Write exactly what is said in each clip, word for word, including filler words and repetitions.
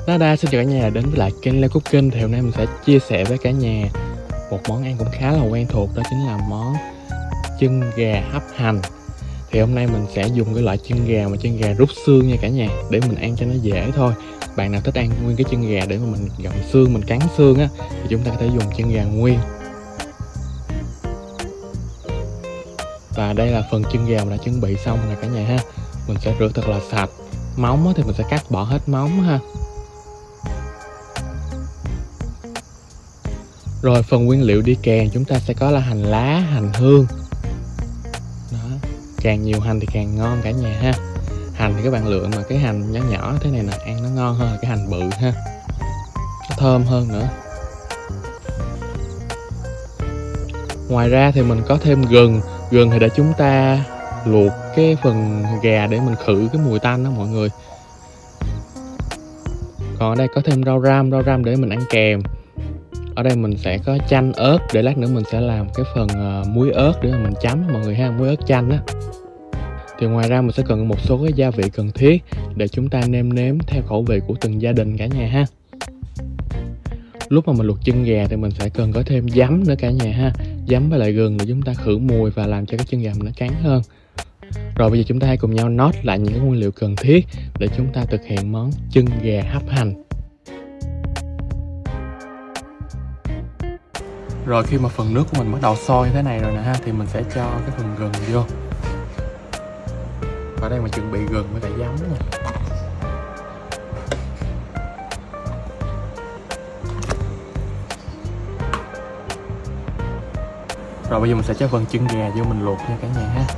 Nada, xin chào cả nhà đến với lại kênh Leo Cooking. Thì hôm nay mình sẽ chia sẻ với cả nhà một món ăn cũng khá là quen thuộc, đó chính là món chân gà hấp hành. Thì hôm nay mình sẽ dùng cái loại chân gà mà chân gà rút xương nha cả nhà, để mình ăn cho nó dễ thôi. Bạn nào thích ăn nguyên cái chân gà để mà mình gặm xương, mình cắn xương á, thì chúng ta có thể dùng chân gà nguyên. Và đây là phần chân gà mình đã chuẩn bị xong rồi cả nhà ha. Mình sẽ rửa thật là sạch. Móng thì mình sẽ cắt bỏ hết móng ha. Rồi phần nguyên liệu đi kèm chúng ta sẽ có là hành lá, hành hương. Đó, càng nhiều hành thì càng ngon cả nhà ha. Hành thì các bạn lựa mà cái hành nhỏ nhỏ thế này nè, ăn nó ngon hơn là cái hành bự ha. Nó thơm hơn nữa. Ngoài ra thì mình có thêm gừng. Gừng thì để chúng ta luộc cái phần gà để mình khử cái mùi tanh đó mọi người. Còn ở đây có thêm rau răm, rau răm để mình ăn kèm. Ở đây mình sẽ có chanh ớt, để lát nữa mình sẽ làm cái phần uh, muối ớt để mà mình chấm mọi người ha, muối ớt chanh á. Thì ngoài ra mình sẽ cần một số cái gia vị cần thiết để chúng ta nêm nếm theo khẩu vị của từng gia đình cả nhà ha. Lúc mà mình luộc chân gà thì mình sẽ cần có thêm giấm nữa cả nhà ha. Giấm với lại gừng để chúng ta khử mùi và làm cho cái chân gà mình nó cắn hơn. Rồi bây giờ chúng ta hãy cùng nhau note lại những cái nguyên liệu cần thiết để chúng ta thực hiện món chân gà hấp hành. Rồi khi mà phần nước của mình bắt đầu sôi như thế này rồi nè ha, thì mình sẽ cho cái phần gừng vô. Ở đây mình chuẩn bị gừng với lại giấm nè. Rồi bây giờ mình sẽ cho phần chân gà vô mình luộc nha cả nhà ha.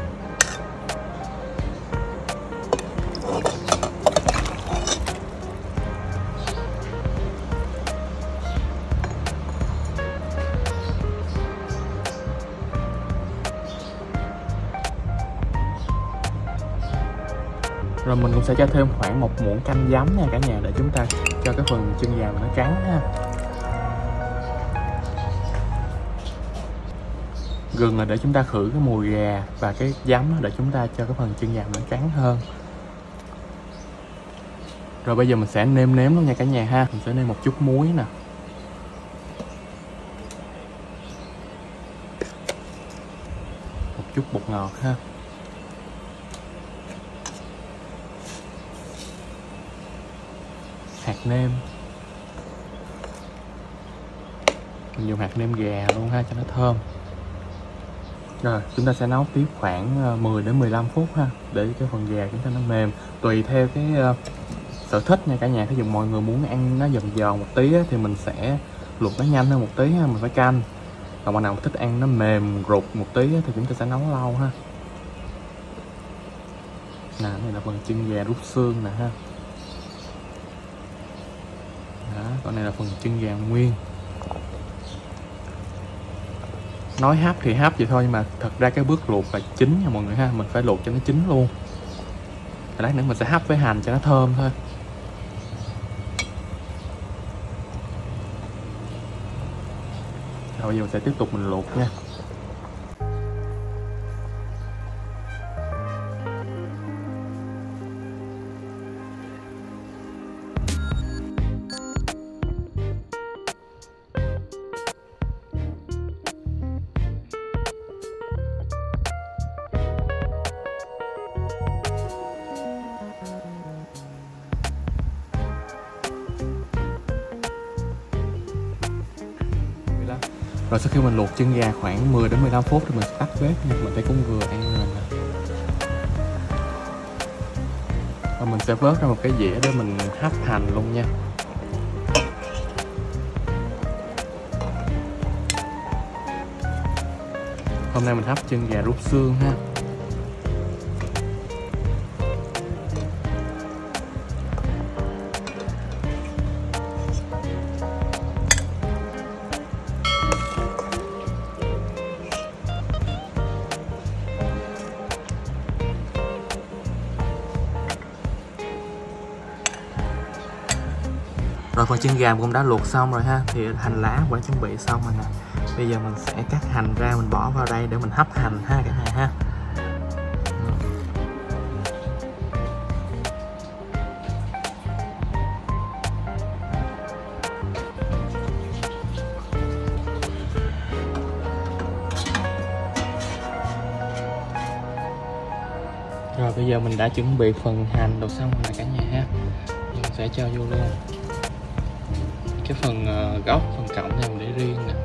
Rồi mình cũng sẽ cho thêm khoảng một muỗng canh giấm nha cả nhà, để chúng ta cho cái phần chân gà nó cắn ha. Gừng là để chúng ta khử cái mùi gà, và cái giấm để chúng ta cho cái phần chân gà nó cắn hơn. Rồi bây giờ mình sẽ nêm nếm luôn nha cả nhà ha. Mình sẽ nêm một chút muối nè, một chút bột ngọt ha, hạt nêm. Mình dùng hạt nêm gà luôn ha cho nó thơm. Rồi chúng ta sẽ nấu tiếp khoảng mười đến mười lăm phút ha, để cái phần gà chúng ta nó mềm. Tùy theo cái uh, sở thích nha cả nhà. Ví dụ mọi người muốn ăn nó giòn giòn một tí á, thì mình sẽ luộc nó nhanh hơn một tí ha, mình phải canh. Còn bạn nào thích ăn nó mềm rụt một tí á, thì chúng ta sẽ nấu lâu ha. Nè, này là phần chân gà rút xương nè ha. Đó, còn này là phần chân gà nguyên. Nói hấp thì hấp vậy thôi, nhưng mà thật ra cái bước luộc là chính nha mọi người ha. Mình phải luộc cho nó chín luôn. Lát nữa mình sẽ hấp với hành cho nó thơm thôi. Rồi bây giờ mình sẽ tiếp tục mình luộc nha. Rồi sau khi mình luộc chân gà khoảng mười đến mười lăm phút thì mình sẽ tắt bếp nha, mình thấy cũng vừa ăn rồi nè. Và mình sẽ vớt ra một cái dĩa để mình hấp hành luôn nha. Hôm nay mình hấp chân gà rút xương ha. Rồi phần chân gà cũng đã luộc xong rồi ha, thì hành lá cũng đã chuẩn bị xong rồi nè. Bây giờ mình sẽ cắt hành ra, mình bỏ vào đây để mình hấp hành ha cả nhà ha. Rồi bây giờ mình đã chuẩn bị phần hành đồ xong rồi nè cả nhà ha. Mình sẽ cho vô luôn. Cái phần uh, gốc, phần cọng này mình để riêng nè.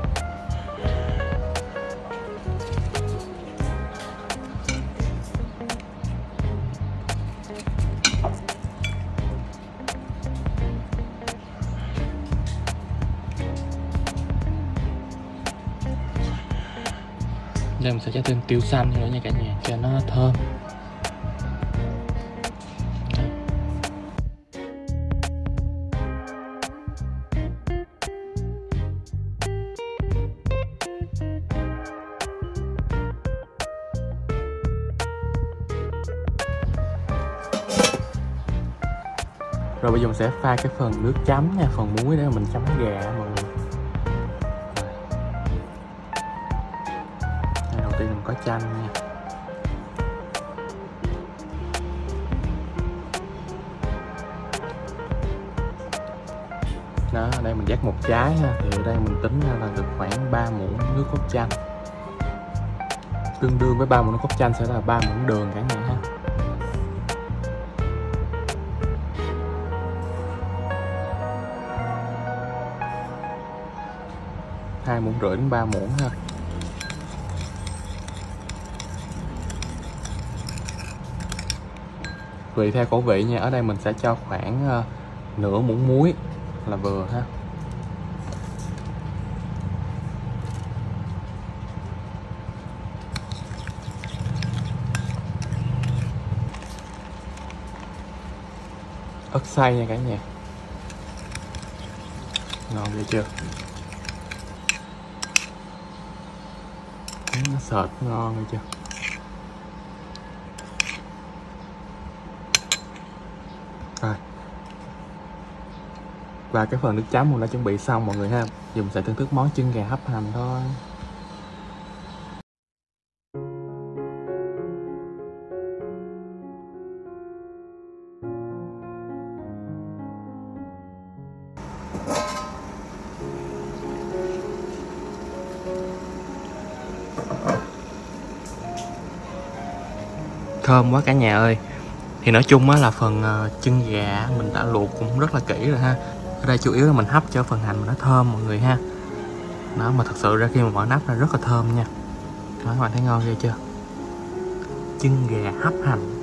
Đây mình sẽ cho thêm tiêu xanh nữa nha cả nhà cho nó thơm. Rồi bây giờ mình sẽ pha cái phần nước chấm nha, phần muối để mình chấm gà mọi người. Đây, đầu tiên mình có chanh nha. Đó, ở đây mình dắt một trái ha, thì ở đây mình tính ra là được khoảng ba muỗng nước cốt chanh. Tương đương với ba muỗng nước cốt chanh sẽ là ba muỗng đường cả nhà ha. hai muỗng rưỡi đến ba muỗng ha. Tùy theo khẩu vị nha, ở đây mình sẽ cho khoảng uh, nửa muỗng muối là vừa ha. Ớt xay nha cả nhà. Ngon vậy chưa? Nó sệt ngon vậy chưa? Rồi. Và cái phần nước chấm mình đã chuẩn bị xong mọi người ha. Giờ mình sẽ thưởng thức món chân gà hấp hành thôi. Thơm quá cả nhà ơi. Thì nói chung á là phần uh, chân gà mình đã luộc cũng rất là kỹ rồi ha. Ở đây chủ yếu là mình hấp cho phần hành mà nó thơm mọi người ha. Đó, mà thật sự ra khi mà mở nắp ra rất là thơm nha. Đó, các bạn thấy ngon ghê chưa? Chân gà hấp hành.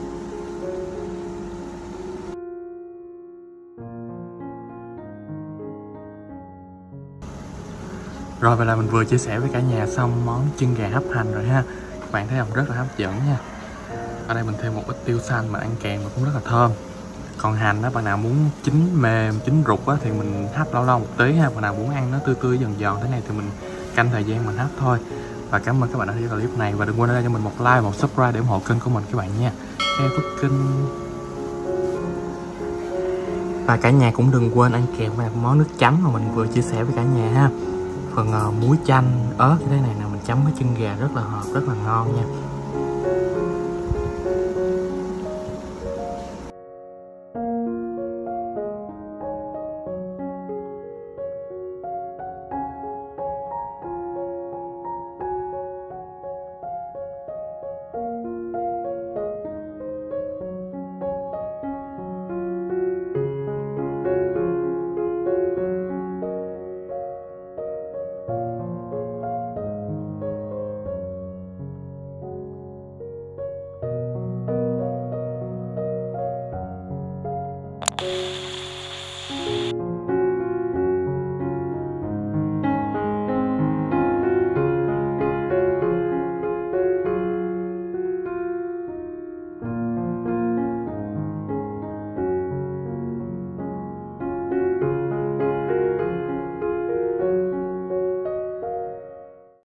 Rồi vậy là mình vừa chia sẻ với cả nhà xong món chân gà hấp hành rồi ha. Các bạn thấy không, rất là hấp dẫn nha. Ở đây mình thêm một ít tiêu xanh mà ăn kèm và cũng rất là thơm. Còn hành đó, bạn nào muốn chín mềm, chín rụt á, thì mình hấp lâu lâu một tí ha. Bạn nào muốn ăn nó tươi tươi giòn giòn thế này thì mình canh thời gian mình hấp thôi. Và cảm ơn các bạn đã theo dõi clip này. Và đừng quên để cho mình một like, một subscribe để ủng hộ kênh của mình các bạn nha. Theo cooking. Và cả nhà cũng đừng quên ăn kèm với món nước chấm mà mình vừa chia sẻ với cả nhà ha. Phần uh, muối chanh, ớt như thế này là mình chấm với chân gà rất là hợp, rất là ngon nha.